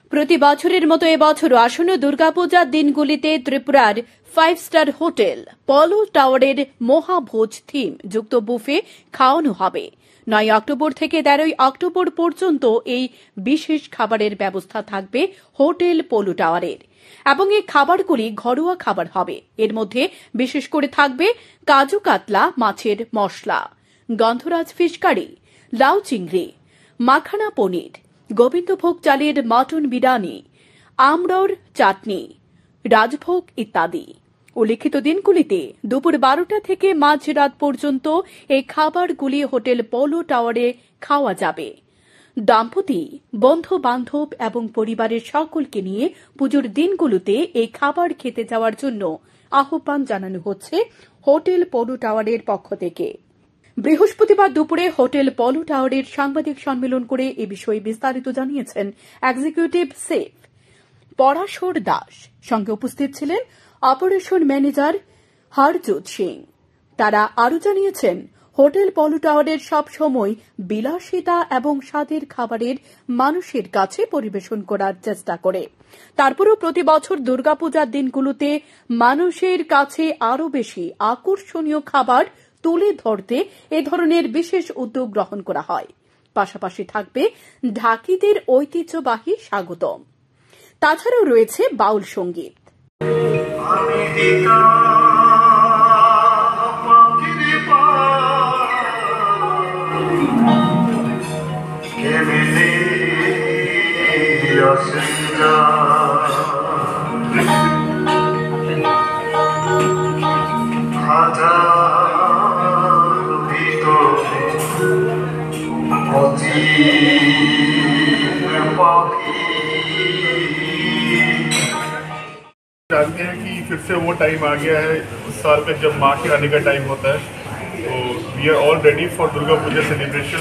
প্রতি বছরের মতো এবছরও আসন্ন দুর্গাপূজার দিনগুলিতে ত্রিপুরার 5 স্টার হোটেল পলো টাওয়ারের মহাভোজ থিম যুক্ত বুফে খাওয়ানো হবে। 9 অক্টোবর থেকে 13 অক্টোবর পর্যন্ত এই বিশেষ খাবারের ব্যবস্থা থাকবে হোটেল পলো টাওয়ারের এবং এই খাবারগুলি ঘরোয়া খাবার হবে। এর মধ্যে বিশেষ করে থাকবে কাজু কাতলা মাছের মশলা, গন্ধরাজ ফিশ কারি, লাউ চিংড়ি, মাখানা পনির, গোবিন্দভোগ চালের মটন বিরিয়ানি, আমড়ার চাটনি, রাজভোগ ইত্যাদি। উল্লিখিত দিনগুলিতে দুপুর 12টা থেকে মাঝরাত পর্যন্ত এই খাবারগুলি হোটেল পলো টাওয়ারে খাওয়া যাবে। দম্পতি, বন্ধু বান্ধব এবং পরিবারের সকলকে নিয়ে পুজোর দিনগুলোতে এই খাবার খেতে যাওয়ার জন্য আহ্বান জানানো হচ্ছে হোটেল পলো টাওয়ারের পক্ষ থেকে। বৃহস্পতিবার দুপুরে হোটেল পলো টাওয়ারের সাংবাদিক সম্মেলন করে এ বিষয়ে বিস্তারিত জানিয়েছেন এক্সিকিউটিভ সেফ পরাশর দাস। সঙ্গে উপস্থিত ছিলেন অপারেশন ম্যানেজার হরজোত সিং। তারা আরও জানিয়েছেন, হোটেল পলো টাওয়ারের সবসময় বিলাসিতা এবং স্বাদের খাবারের মানুষের কাছে পরিবেশন করার চেষ্টা করে। তারপরেও প্রতি বছর দুর্গাপূজার দিনগুলোতে মানুষের কাছে আরও বেশি আকর্ষণীয় খাবার তুলে ধরতে এ ধরনের বিশেষ উদ্যোগ গ্রহণ করা হয়। পাশাপাশি থাকবে ঢাকিদের ঐতিহ্যবাহী স্বাগতম। তাছাড়াও রয়েছে বাউল সঙ্গীত। जानते हैं कि फिर से वो टाइम आ गया है उस साल में जब माँ के आने का टाइम होता है। तो we are all ready for Durga Puja celebration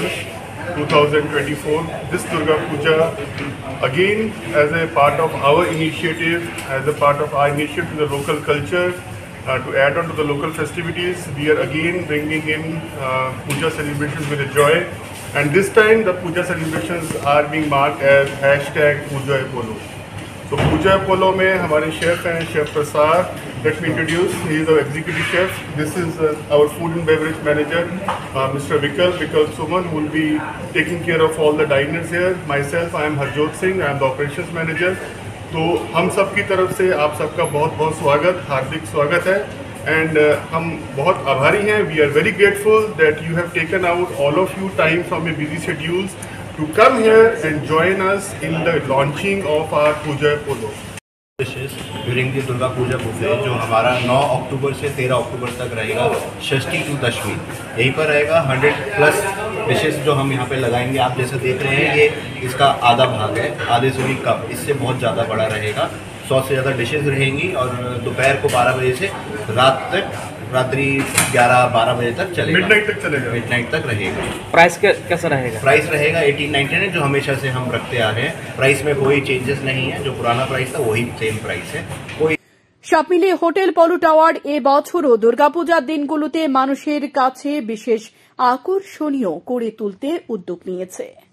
2024. This Durga Puja again as a part of our initiative, as a part of our initiative to the local culture, to add on to the local festivities, we are again bringing in puja celebrations with a joy. And this time the puja celebrations are being marked as #PoojaPolo. So Pooja Polo में हमारे chef हैं chef Prasad. Let me introduce. He is our executive chef. This is our food and beverage manager, Mr. Vikal Suman, who will be taking care of all the diners here. Myself, I am Harjot Singh. I am the operations manager. तो हम सब की तरफ से आप सबका बहुत बहुत स्वागत, हार्दिक स्वागत है. And हम बहुत आभारी हैं. We are very grateful that you have taken out all of you time from your busy schedules to come here and join us in the launching of our Pooja Polo. During the Durga Puja buffet जो हमारा 9 अक्टूबर से 13 अक्टूबर तक रहेगा, षष्ठी to दशमी यहीं पर रहेगा। 100+ dishes जो हम यहाँ पे लगाएंगे, आप जैसे देख रहे हैं ये इसका आधा भाग है, आधे से भी कम, इससे बहुत ज़्यादा बड़ा रहेगा। 100 से ज़्यादा डिशेस रहेंगी और दोपहर को 12 बजे से रात्रि 11-12 बजे तक चलेगा, मिडनाइट तक रहेगा। प्राइस कैसा रहेगा? प्राइस रहेगा 1899 जो हमेशा से हम रखते आ रहे हैं। प्राइस में कोई चेंजेस नहीं है, जो पुराना प्राइस था वही सेम प्राइस है। कोई সব মিলিয়ে হোটেল পলো টাওয়ার এ বছরও দুর্গাপূজার দিনগুলোতে মানুষের কাছে বিশেষ আকর্ষণীয় করে তুলতে উদ্যোগ নিয়েছে।